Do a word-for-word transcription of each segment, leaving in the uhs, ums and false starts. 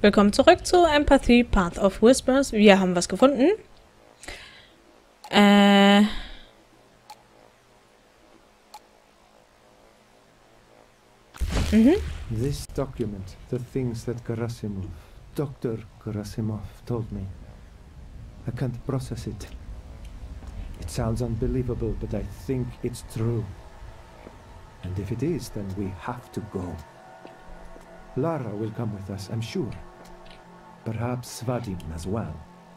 Willkommen zurück zu Empathy Path of Whispers. Wir haben was gefunden. Äh... Mhm. This document, the things that Gerasimov, Doctor Gerasimov told me. I can't process it. It sounds unbelievable, but I think it's true. And if it is, then we have to go. Lara will come with us, I'm sure. Perhaps Vadim as well.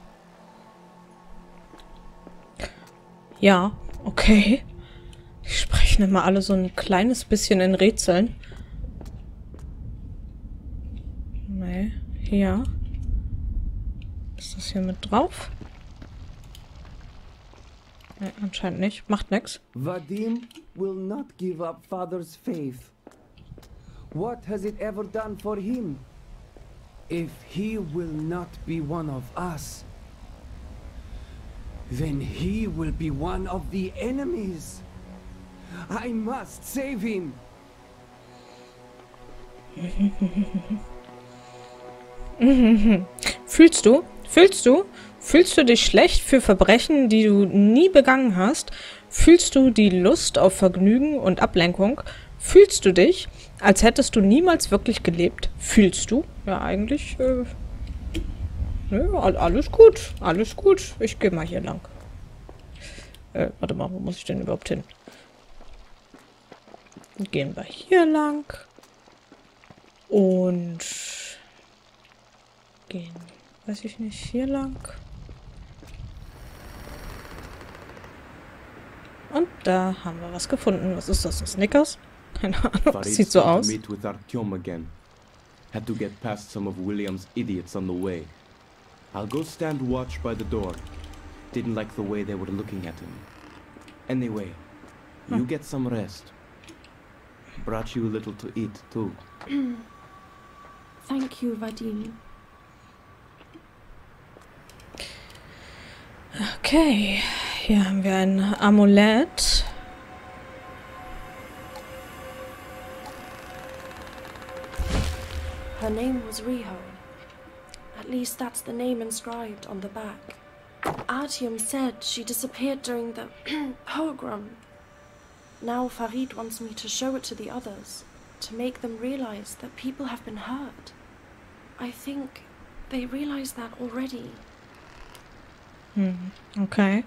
Ja, okay. Die sprechen immer alle so ein kleines bisschen in Rätseln. Nee, hier. Ist das hier mit drauf? Nee, anscheinend nicht. Macht nix. Vadim will not give up Father's faith. What has it ever done for him? If he will not be one of us, then he will be one of the enemies. I must save him. Fühlst du? Fühlst du? Fühlst du dich schlecht für Verbrechen, die du nie begangen hast? Fühlst du die Lust auf Vergnügen und Ablenkung? Fühlst du dich, als hättest du niemals wirklich gelebt? Fühlst du? Ja, eigentlich, äh, ne, alles gut, alles gut. Ich gehe mal hier lang. Äh, warte mal, wo muss ich denn überhaupt hin? Gehen wir hier lang. Und gehen, weiß ich nicht, hier lang. Und da haben wir was gefunden. Was ist das? Ein Snickers? Keine Ahnung, das sieht so aus. Meet with Artyom again. Had to get past some of William's idiots on the way. I'll go stand watch by the door. Didn't like the way they were looking at him. Anyway, you get some rest. Brought you a little to eat too. Thank you, Vadim. Okay, hier haben wir ein Amulett. Her name was Riho. At least that's the name inscribed on the back. Artyom said she disappeared during the pogrom. Now Farid wants me to show it to the others, to make them realize that people have been hurt. I think they realize that already. Hm, okay.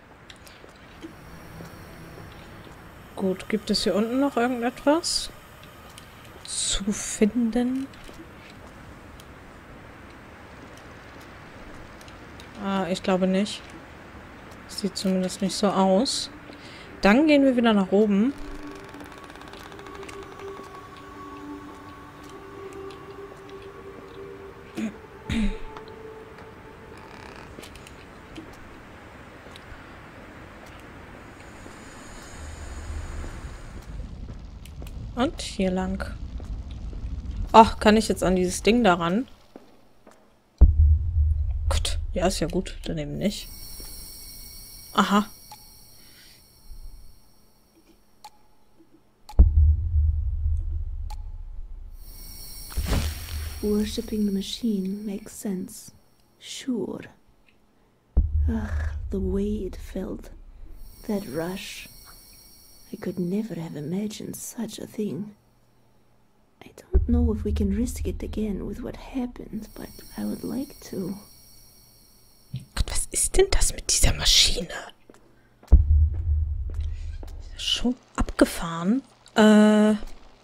Gut, gibt es hier unten noch irgendetwas zu finden? Ah, ich glaube nicht. Sieht zumindest nicht so aus. Dann gehen wir wieder nach oben. Und hier lang. Ach, kann ich jetzt an dieses Ding daran? Gut. Ja, ist ja gut. Daneben nicht. Aha. Worshipping the machine makes sense. Sure. Ugh, the way it felt. That rush. I could never have imagined such a thing. I don't know if we can risk it again with what happened, but I would like to. Gott, was ist denn das mit dieser Maschine? Schon abgefahren. Äh.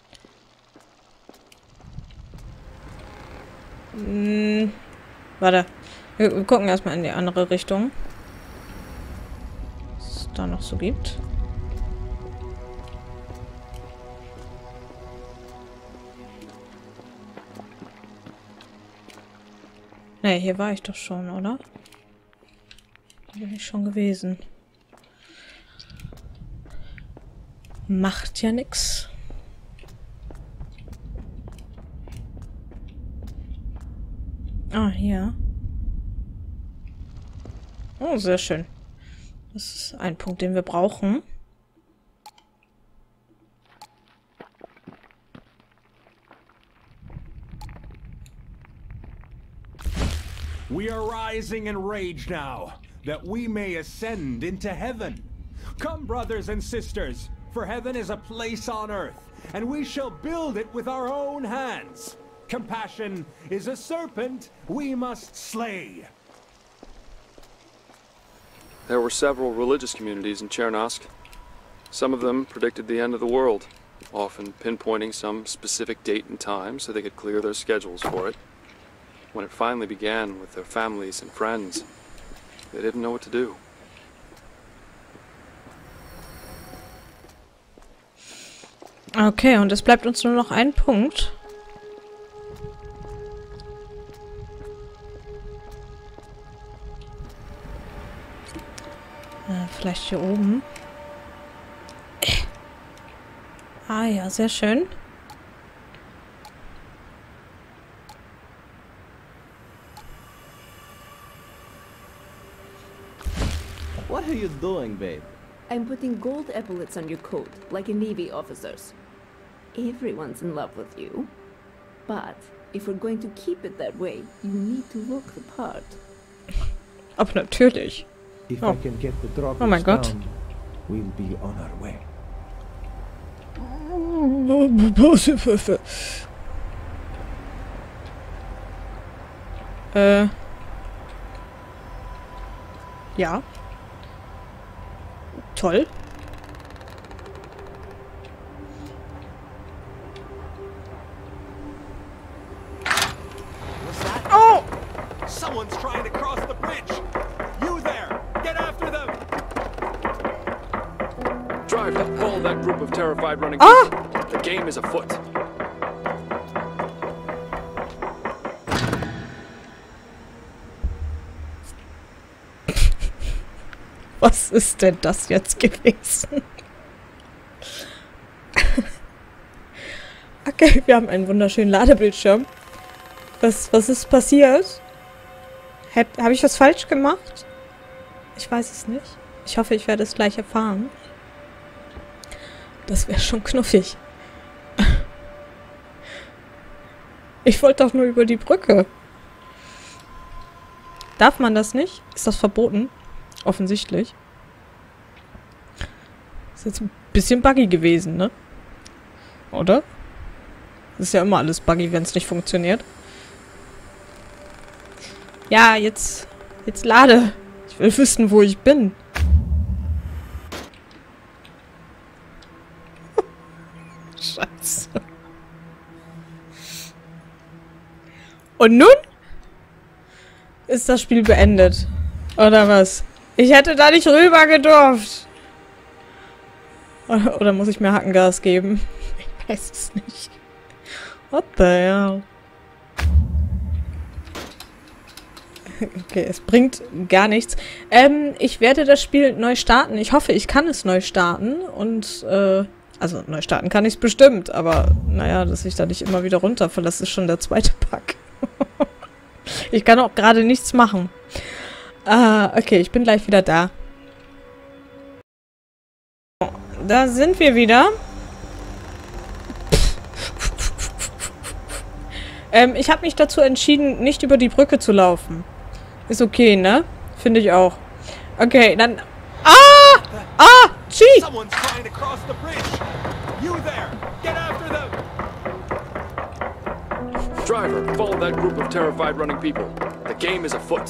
Hm, warte. Wir, wir gucken erstmal in die andere Richtung. Was es da noch so gibt. Ne, hier war ich doch schon, oder? Hier bin ich schon gewesen. Macht ja nix. Ah, hier. Oh, sehr schön. Das ist ein Punkt, den wir brauchen. We are rising in rage now, that we may ascend into heaven. Come, brothers and sisters, for heaven is a place on earth, and we shall build it with our own hands. Compassion is a serpent we must slay. There were several religious communities in Chernosk. Some of them predicted the end of the world, often pinpointing some specific date and time so they could clear their schedules for it. When it finally began with their families and friends, they didn't know what to do. Okay, und es bleibt uns nur noch ein Punkt. Äh, vielleicht hier oben. Ah ja, sehr schön. What are you doing, babe? I'm putting gold epaulets on your coat, like a Navy officer's. Everyone's in love with you. But if we're going to keep it that way, you need to look the part. Aber natürlich. If Oh. I can get the drawbridge Oh mein Gott. down, we'll be on our way. Äh. Ja. Toll. What's that? Oh! Someone's trying to cross the bridge! You there! Get after them! Driver, follow that group of terrified running Ah! people. The game is afoot. Was ist denn das jetzt gewesen? Okay, wir haben einen wunderschönen Ladebildschirm. Was, was ist passiert? Habe ich was falsch gemacht? Ich weiß es nicht. Ich hoffe, ich werde es gleich erfahren. Das wäre schon knuffig. Ich wollte doch nur über die Brücke. Darf man das nicht? Ist das verboten? Offensichtlich. Ist jetzt ein bisschen buggy gewesen, ne? Oder? Ist ja immer alles buggy, wenn es nicht funktioniert. Ja, jetzt... Jetzt lade. Ich will wissen, wo ich bin. Scheiße. Und nun? Ist das Spiel beendet. Oder was? Ich hätte da nicht rüber gedurft. Oder, oder muss ich mir Hackengas geben? Ich weiß es nicht. What the hell? Okay, es bringt gar nichts. Ähm, ich werde das Spiel neu starten. Ich hoffe, ich kann es neu starten. Und, äh, also neu starten kann ich es bestimmt. Aber, naja, dass ich da nicht immer wieder runterfalle, das ist schon der zweite Bug. Ich kann auch gerade nichts machen. Ah, okay, ich bin gleich wieder da. Da sind wir wieder. ähm, ich habe mich dazu entschieden, nicht über die Brücke zu laufen. Ist okay, ne? Finde ich auch. Okay, dann... Ah! Ah! Cheat! Someone's trying to cross the bridge! You there! Get after them! Driver, follow that group of terrified running people. The game is afoot.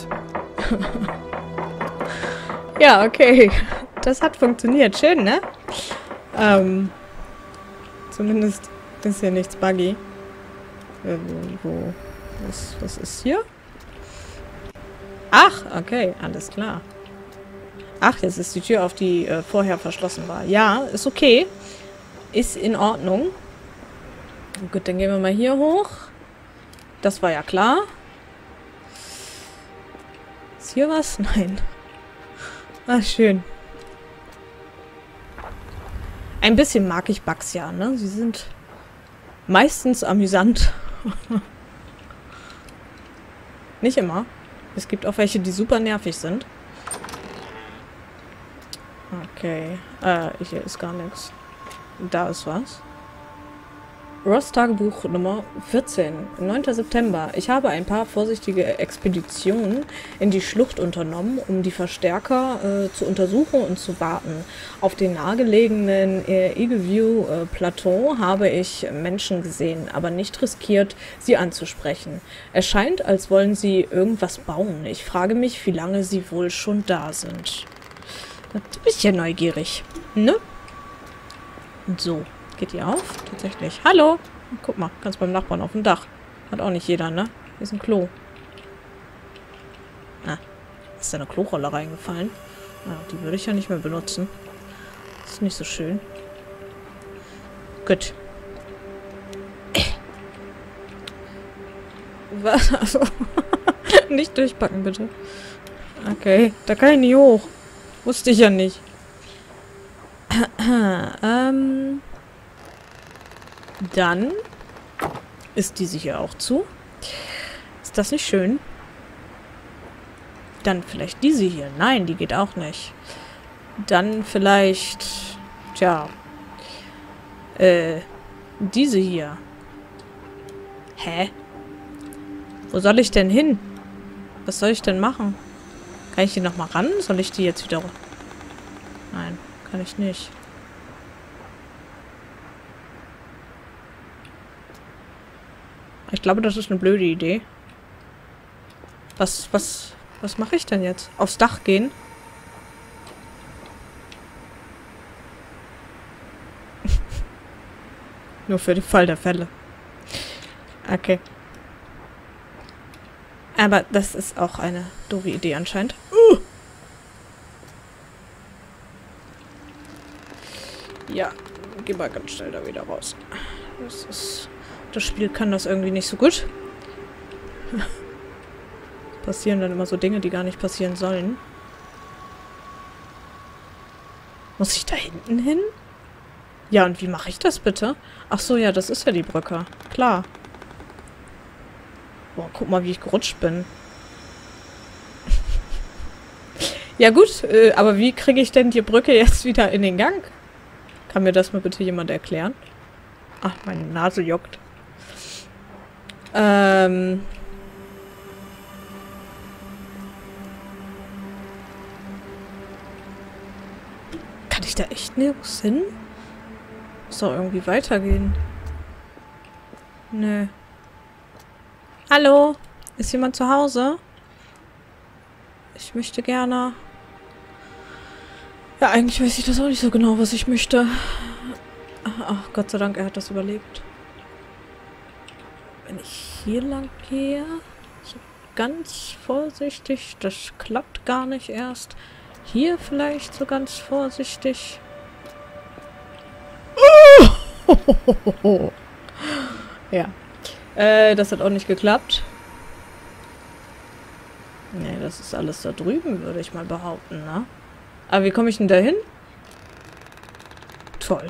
Ja, okay. Das hat funktioniert. Schön, ne? Ähm, zumindest ist hier nichts buggy. Äh, wo, wo was, was ist hier? Ach, okay, alles klar. Ach, jetzt ist die Tür auf, die äh, vorher verschlossen war. Ja, ist okay. Ist in Ordnung. Gut, dann gehen wir mal hier hoch. Das war ja klar. Ist hier was? Nein. Ach, schön. Ein bisschen mag ich Bugs ja, ne? Sie sind meistens amüsant. Nicht immer. Es gibt auch welche, die super nervig sind. Okay. Äh, hier ist gar nichts. Da ist was. Ross Tagebuch Nummer vierzehn, neunter September. Ich habe ein paar vorsichtige Expeditionen in die Schlucht unternommen, um die Verstärker äh, zu untersuchen und zu warten. Auf dem nahegelegenen äh, Eagleview äh, Plateau habe ich Menschen gesehen, aber nicht riskiert, sie anzusprechen. Es scheint, als wollen sie irgendwas bauen. Ich frage mich, wie lange sie wohl schon da sind. Ein bisschen neugierig, ne? Und so. Geht die auf? Tatsächlich. Hallo! Guck mal, ganz beim Nachbarn auf dem Dach. Hat auch nicht jeder, ne? Hier ist ein Klo. Ah, ist da eine Klorolle reingefallen? Ah, die würde ich ja nicht mehr benutzen. Ist nicht so schön. Gut. Was? Also, nicht durchpacken, bitte. Okay, da kann ich nicht hoch. Wusste ich ja nicht. ähm... Dann ist diese hier auch zu. Ist das nicht schön? Dann vielleicht diese hier. Nein, die geht auch nicht. Dann vielleicht... Tja. Äh, diese hier. Hä? Wo soll ich denn hin? Was soll ich denn machen? Kann ich die nochmal ran? Soll ich die jetzt wieder... Nein, kann ich nicht. Ich glaube, das ist eine blöde Idee. Was, was, was mache ich denn jetzt? Aufs Dach gehen? Nur für den Fall der Fälle. Okay. Aber das ist auch eine doofe Idee anscheinend. Uh! Ja, geh mal ganz schnell da wieder raus. Das ist... Das Spiel kann das irgendwie nicht so gut. Passieren dann immer so Dinge, die gar nicht passieren sollen. Muss ich da hinten hin? Ja, und wie mache ich das bitte? Ach so, ja, das ist ja die Brücke. Klar. Boah, guck mal, wie ich gerutscht bin. Ja gut, äh, aber wie kriege ich denn die Brücke jetzt wieder in den Gang? Kann mir das mal bitte jemand erklären? Ach, meine Nase juckt. Ähm... Kann ich da echt nirgends hin? Muss doch irgendwie weitergehen. Nö. Hallo? Ist jemand zu Hause? Ich möchte gerne... Ja, eigentlich weiß ich das auch nicht so genau, was ich möchte. Ach, Gott sei Dank, er hat das überlebt. Wenn ich hier lang gehe... So ganz vorsichtig. Das klappt gar nicht erst. Hier vielleicht so ganz vorsichtig. Oh! Ja. Äh, das hat auch nicht geklappt. Nee, das ist alles da drüben, würde ich mal behaupten, ne? Aber wie komme ich denn da hin? Toll.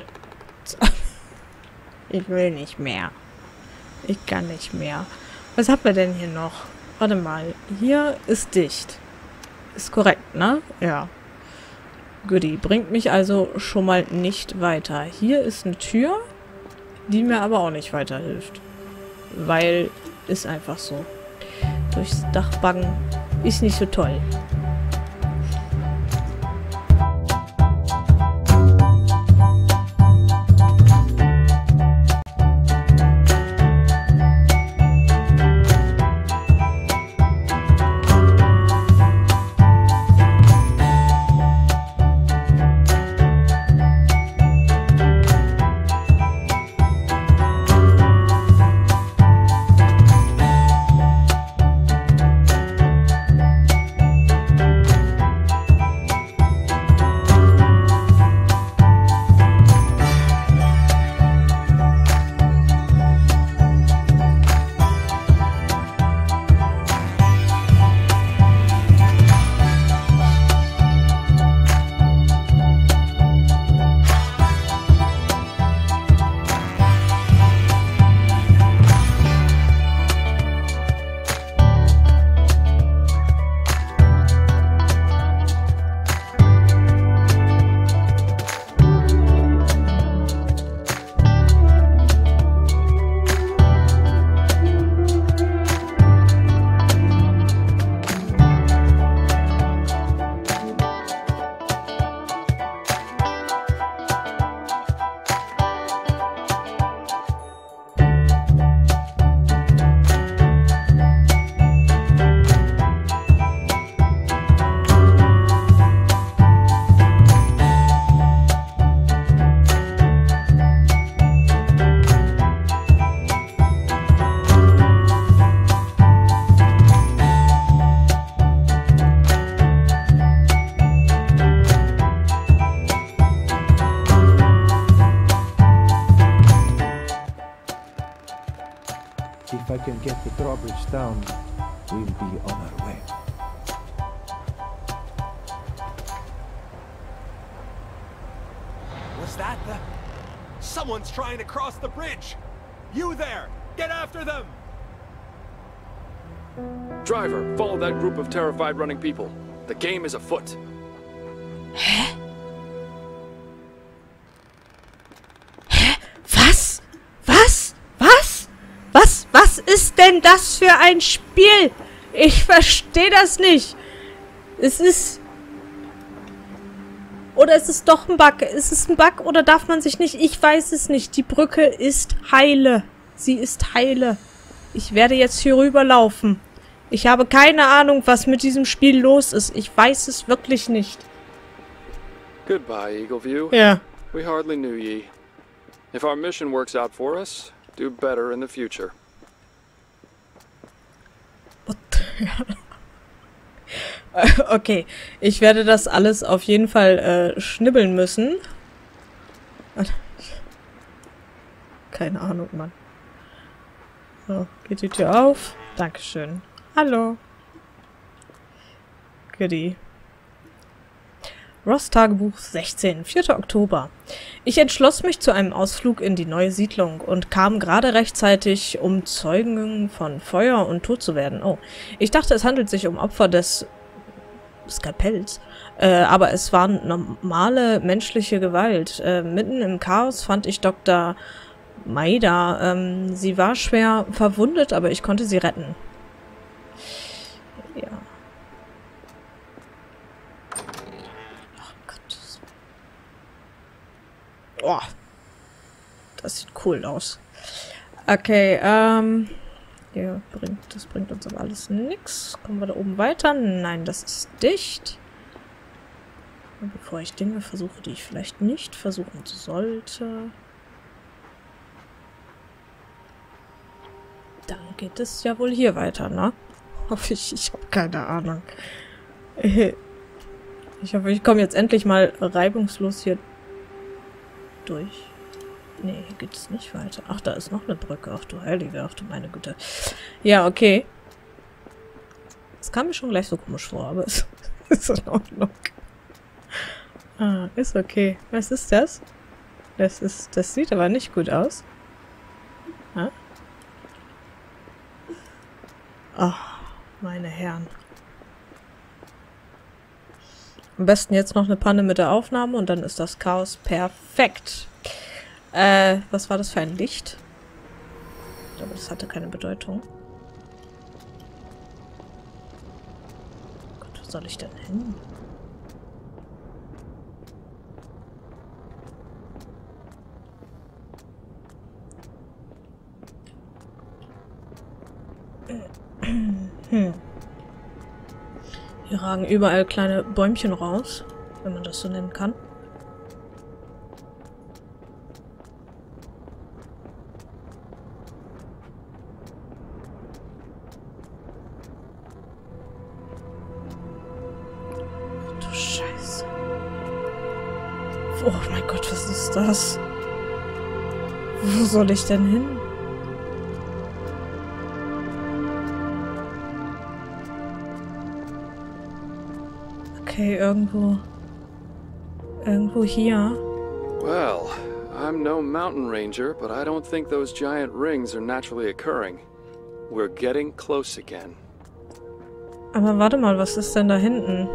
Ich will nicht mehr. Ich kann nicht mehr. Was haben wir denn hier noch? Warte mal. Hier ist dicht. Ist korrekt, ne? Ja. Goodie. Bringt mich also schon mal nicht weiter. Hier ist eine Tür, die mir aber auch nicht weiterhilft. Weil, ist einfach so. Durchs Dach baggen ist nicht so toll. can get the drawbridge down, we'll be on our way. Was that the... Someone's trying to cross the bridge! You there! Get after them! Driver, follow that group of terrified running people. The game is afoot. Hä? Hä? Was? Was? Was? Was? Was ist denn das für ein Spiel? Ich verstehe das nicht. Es ist... Oder ist es doch ein Bug? Ist es ein Bug oder darf man sich nicht... Ich weiß es nicht. Die Brücke ist heile. Sie ist heile. Ich werde jetzt hier rüberlaufen. Ich habe keine Ahnung, was mit diesem Spiel los ist. Ich weiß es wirklich nicht. Goodbye, Eagleview. Ja. We hardly knew ye. If our mission works out for us, do better in the future. Okay, ich werde das alles auf jeden Fall äh, schnibbeln müssen. Keine Ahnung, Mann. So, geht die Tür auf. Dankeschön. Hallo. Goodie. Ross Tagebuch sechzehn, vierter Oktober. Ich entschloss mich zu einem Ausflug in die neue Siedlung und kam gerade rechtzeitig, um Zeugen von Feuer und Tod zu werden. Oh, ich dachte, es handelt sich um Opfer des Skalpells, äh, aber es war normale menschliche Gewalt. Äh, mitten im Chaos fand ich Doktor Maida. Ähm, sie war schwer verwundet, aber ich konnte sie retten. Ja. Oh Gott. Oh. Das sieht cool aus. Okay, ähm... Hier bringt, das bringt uns aber alles nichts. Kommen wir da oben weiter? Nein, das ist dicht. Und bevor ich Dinge versuche, die ich vielleicht nicht versuchen sollte... Dann geht es ja wohl hier weiter, ne? Hoffe ich. Ich habe keine Ahnung. Ich hoffe, ich komme jetzt endlich mal reibungslos hier durch. Nee, hier geht es nicht weiter. Ach, da ist noch eine Brücke. Ach du Heilige, ach du meine Güte. Ja, okay. Das kam mir schon gleich so komisch vor, aber es ist in Ordnung. Ah, ist okay. Was ist das? Das ist, das sieht aber nicht gut aus. Ha? Ach, meine Herren. Am besten jetzt noch eine Panne mit der Aufnahme und dann ist das Chaos perfekt. Äh, was war das für ein Licht? Ich glaube, das hatte keine Bedeutung. Gott, wo soll ich denn hin? Hm. Hier ragen überall kleine Bäumchen raus, wenn man das so nennen kann. Du Scheiße. Oh mein Gott, was ist das? Wo soll ich denn hin? Okay, irgendwo... Irgendwo hier. Well, I'm no mountain ranger, but I don't think those giant rings are naturally occurring. We're getting close again. Aber warte mal, was ist denn da hinten?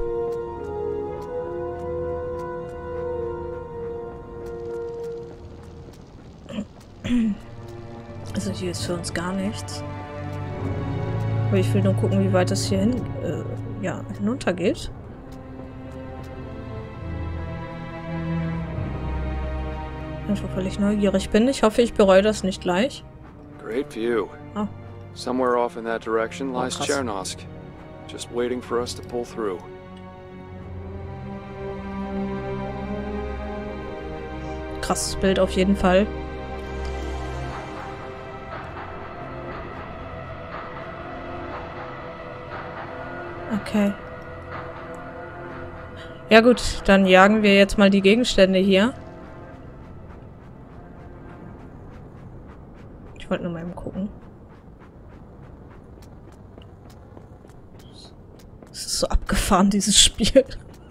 Also hier ist für uns gar nichts. Aber ich will nur gucken, wie weit es hier hin, äh, ja, hinunter geht. Einfach weil ich neugierig bin. Ich hoffe, ich bereue das nicht gleich. Great view. Oh. Somewhere off in that direction lies Oh, Chernosk, just waiting for us to pull through. Krasses Bild auf jeden Fall. Okay. Ja gut, dann jagen wir jetzt mal die Gegenstände hier. Ich wollte nur mal eben gucken. Es ist so abgefahren, dieses Spiel.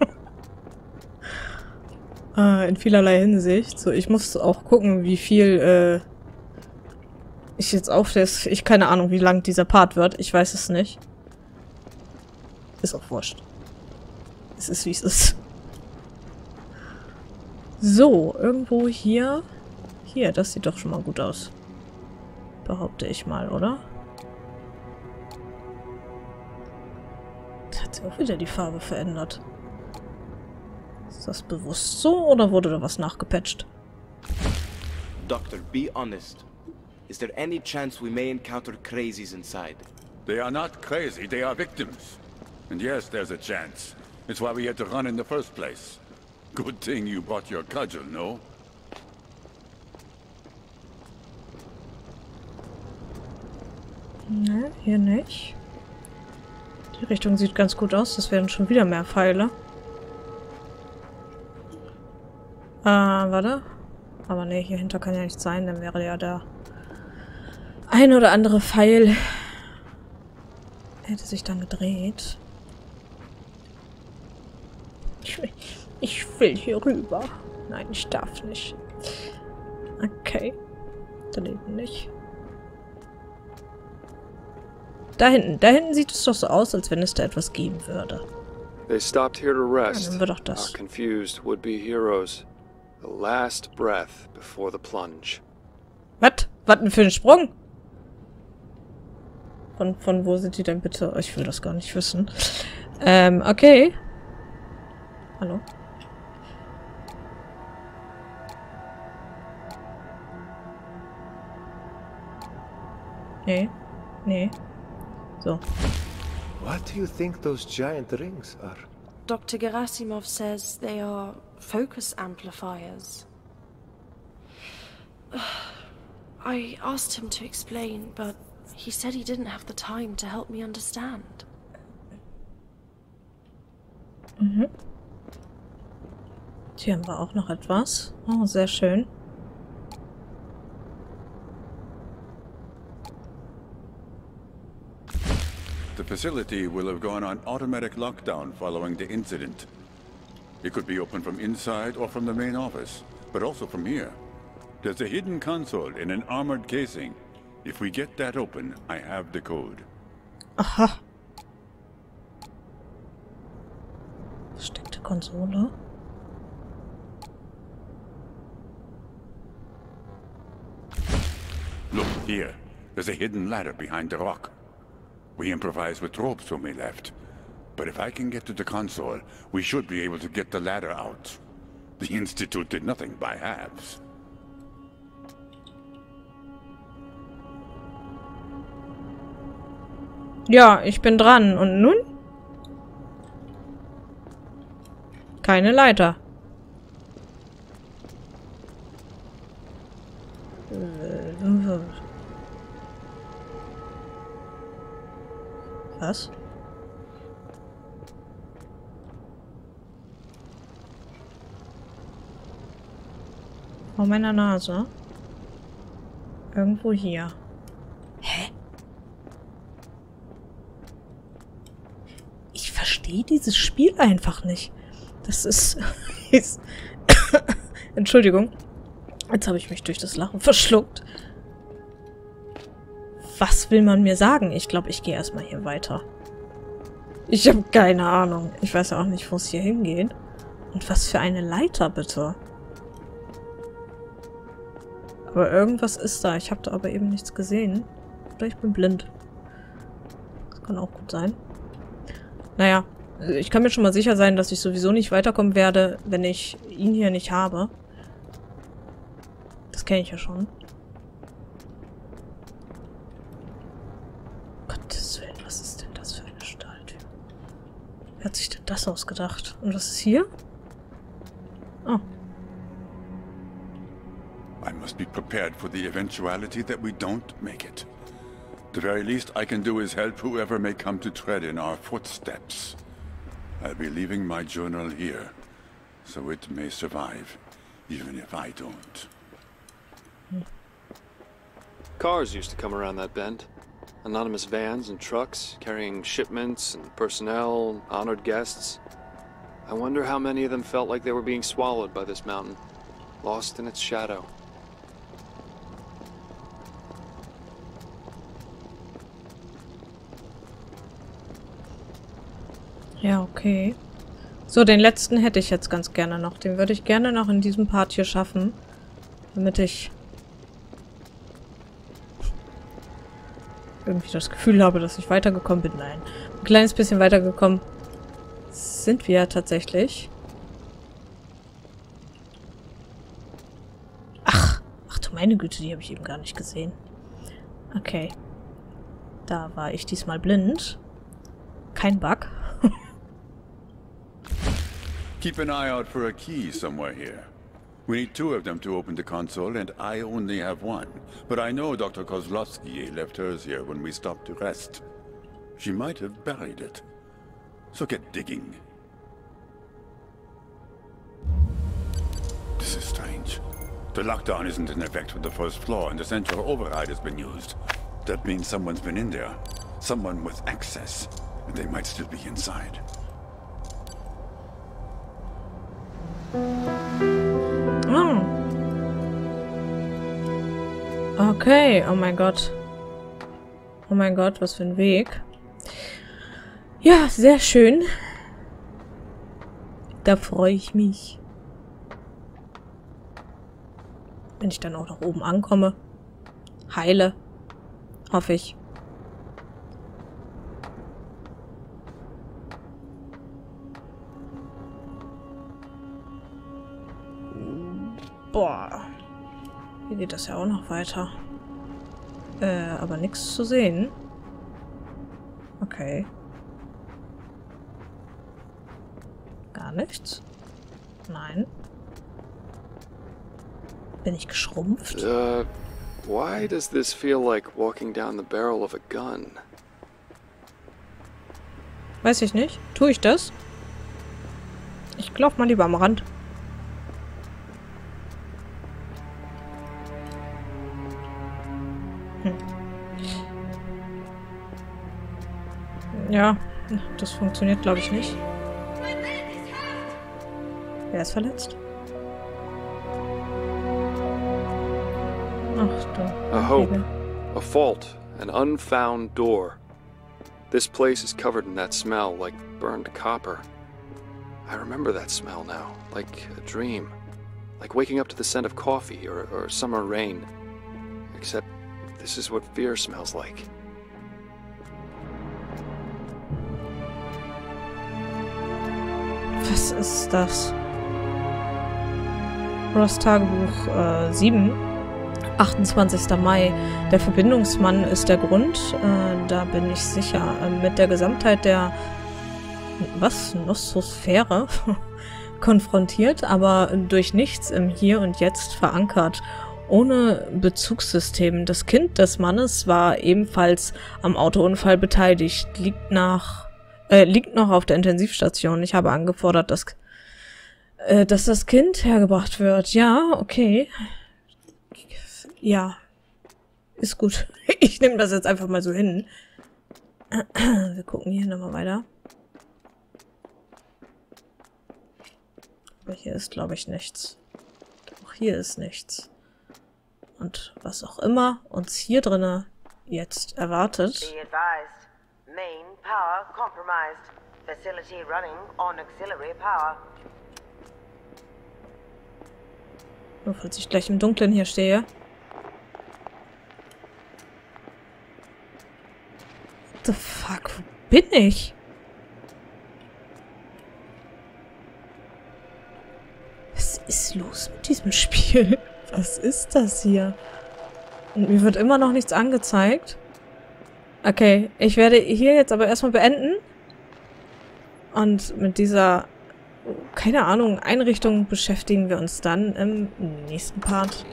äh, in vielerlei Hinsicht. So, ich muss auch gucken, wie viel äh, ich jetzt auf das... Ich keine Ahnung, wie lang dieser Part wird. Ich weiß es nicht. Ist auch wurscht. Es ist, wie es ist. So, irgendwo hier... Hier, das sieht doch schon mal gut aus. Behaupte ich mal, oder? Hat sich auch wieder die Farbe verändert. Ist das bewusst so oder wurde da was nachgepatcht? Doctor, be honest. Is there any chance we may encounter crazies inside? They are not crazy, they are victims. And yes, there's a chance. It's why we had to run in the first place. Good thing you brought your cudgel, no? Ne, hier nicht. Die Richtung sieht ganz gut aus. Das werden schon wieder mehr Pfeile. Äh, warte. Aber ne, hier hinter kann ja nicht sein. Dann wäre ja der ein oder andere Pfeil. Hätte sich dann gedreht. Ich will, ich will hier rüber. Nein, ich darf nicht. Okay. Daneben nicht. Da hinten, da hinten sieht es doch so aus, als wenn es da etwas geben würde. They stopped here to rest. Ja, nehmen wir doch das. Our confused would-be heroes. The last breath before the plunge. Was? Was denn für ein Sprung? Von, von wo sind die denn bitte? Ich will das gar nicht wissen. Ähm, okay. Hallo? Nee. Nee. So. What do you think those giant rings are? Doctor Gerasimov says they are focus amplifiers. I asked him to explain, but he said he didn't have the time to help me understand. Mhm. Hier haben wir auch noch etwas. Oh, sehr schön. The facility will have gone on automatic lockdown following the incident. It could be open from inside or from the main office, but also from here. There's a hidden console in an armored casing. If we get that open, I have the code. Aha. Versteckte Konsole. Look, here. There's a hidden ladder behind the rock. We improvised with ropes when we left. But if I can get to the console, we should be able to get the ladder out. The Institute did nothing by halves. Ja, ich bin dran. Und nun? Keine Leiter. Was? Vor meiner Nase. Irgendwo hier. Hä? Ich verstehe dieses Spiel einfach nicht. Das ist... ist Entschuldigung. Jetzt habe ich mich durch das Lachen verschluckt. Was will man mir sagen? Ich glaube, ich gehe erstmal hier weiter. Ich habe keine Ahnung. Ich weiß auch nicht, wo es hier hingeht. Und was für eine Leiter, bitte. Aber irgendwas ist da. Ich habe da aber eben nichts gesehen. Oder ich bin blind. Das kann auch gut sein. Naja, ich kann mir schon mal sicher sein, dass ich sowieso nicht weiterkommen werde, wenn ich ihn hier nicht habe. Das kenne ich ja schon. Gottes Willen, was ist denn das für eine Stahltür? Wer hat sich denn das ausgedacht? Und was ist hier? Oh. I must be prepared for the eventuality that we don't make it. The very least I can do is help whoever may come to tread in our footsteps. I'll be leaving my journal here, so it may survive, even if I don't. Cars used to come around that bend. Anonymous vans and trucks carrying shipments and personnel, honored guests. I wonder how many of them felt like they were being swallowed by this mountain, lost in its shadow. Ja, okay. So, den letzten hätte ich jetzt ganz gerne noch. Den würde ich gerne noch in diesem Part hier schaffen. Damit ich irgendwie das Gefühl habe, dass ich weitergekommen bin. Nein. Ein kleines bisschen weitergekommen sind wir ja tatsächlich. Ach, ach du meine Güte, die habe ich eben gar nicht gesehen. Okay. Da war ich diesmal blind. Kein Bug. Keep an eye out for a key somewhere here. We need two of them to open the console, and I only have one. But I know Doctor Kozlovsky left hers here when we stopped to rest. She might have buried it. So get digging. This is strange. The lockdown isn't in effect for the first floor, and the central override has been used. That means someone's been in there. Someone with access. And they might still be inside. Oh. Okay, oh mein Gott. Oh mein Gott, was für ein Weg. Ja, sehr schön. Da freue ich mich. Wenn ich dann auch noch oben ankomme. Heile. Hoffe ich. Boah. Hier geht das ja auch noch weiter. Äh, aber nichts zu sehen. Okay. Gar nichts? Nein. Bin ich geschrumpft? Uh, why does this feel like walking down the barrel of a gun? Weiß ich nicht. Tue ich das? Ich lauf mal lieber am Rand. Hm. Ja, das funktioniert, glaube ich, nicht. Wer ist verletzt? Ach du. A hope, a fault, an unfound door. This place is covered in that smell, like burned copper. I remember that smell now, like a dream. Like waking up to the scent of coffee or, or summer rain. Except this is what fear smells like. Was ist das? Ross Tagebuch äh, sieben. achtundzwanzigster Mai. Der Verbindungsmann ist der Grund. Äh, da bin ich sicher. Äh, mit der Gesamtheit der was? Nososphäre konfrontiert, aber durch nichts im Hier und Jetzt verankert. Ohne Bezugssystem. Das Kind des Mannes war ebenfalls am Autounfall beteiligt. Liegt nach äh, liegt noch auf der Intensivstation. Ich habe angefordert, dass, äh, dass das Kind hergebracht wird. Ja, okay. Ja. Ist gut. Ich nehme das jetzt einfach mal so hin. Wir gucken hier nochmal weiter. Aber hier ist, glaube ich, nichts. Auch hier ist nichts. Und was auch immer uns hier drinne jetzt erwartet. Be advised. Main power compromised. Facility running on auxiliary power. Nur falls ich gleich im Dunkeln hier stehe. What the fuck? Wo bin ich? Was ist los mit diesem Spiel? Was ist das hier? Und mir wird immer noch nichts angezeigt. Okay, ich werde hier jetzt aber erstmal beenden. Und mit dieser, keine Ahnung, Einrichtung beschäftigen wir uns dann im nächsten Part.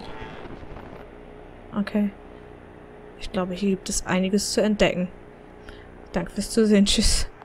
Okay. Ich glaube, hier gibt es einiges zu entdecken. Danke fürs Zusehen. Tschüss.